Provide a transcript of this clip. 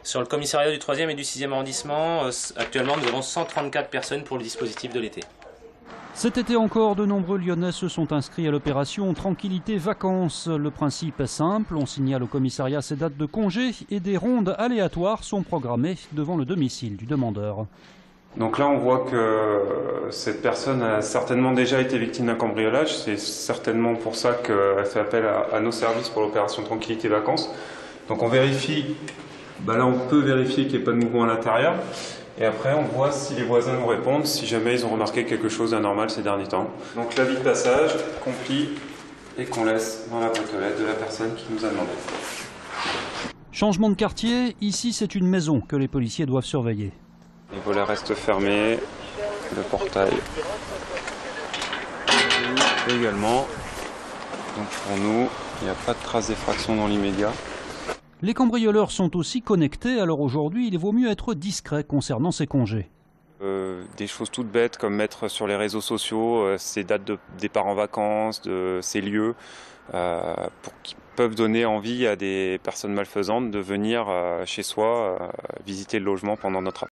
Sur le commissariat du 3e et du 6e arrondissement, actuellement nous avons 134 personnes pour le dispositif de l'été. Cet été encore, de nombreux Lyonnais se sont inscrits à l'opération Tranquillité Vacances. Le principe est simple, on signale au commissariat ses dates de congé et des rondes aléatoires sont programmées devant le domicile du demandeur. Donc là on voit que cette personne a certainement déjà été victime d'un cambriolage, c'est certainement pour ça qu'elle fait appel à nos services pour l'opération Tranquillité Vacances. Donc on vérifie, là on peut vérifier qu'il n'y ait pas de mouvement à l'intérieur. Et après, on voit si les voisins nous répondent, si jamais ils ont remarqué quelque chose d'anormal ces derniers temps. Donc l'avis de passage qu'on plie et qu'on laisse dans la boîte aux lettres de la personne qui nous a demandé. Changement de quartier, ici c'est une maison que les policiers doivent surveiller. Les volets restent fermés, le portail également. Donc pour nous, il n'y a pas de trace d'effraction dans l'immédiat. Les cambrioleurs sont aussi connectés, alors aujourd'hui il vaut mieux être discret concernant ces congés. Des choses toutes bêtes comme mettre sur les réseaux sociaux ces dates de départ en vacances, ces lieux, qui peuvent donner envie à des personnes malfaisantes de venir chez soi visiter le logement pendant notre absence.